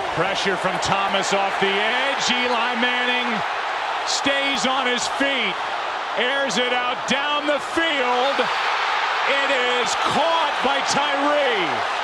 Pressure from Thomas off the edge. Eli Manning stays on his feet. Airs it out down the field. It is caught by Tyree.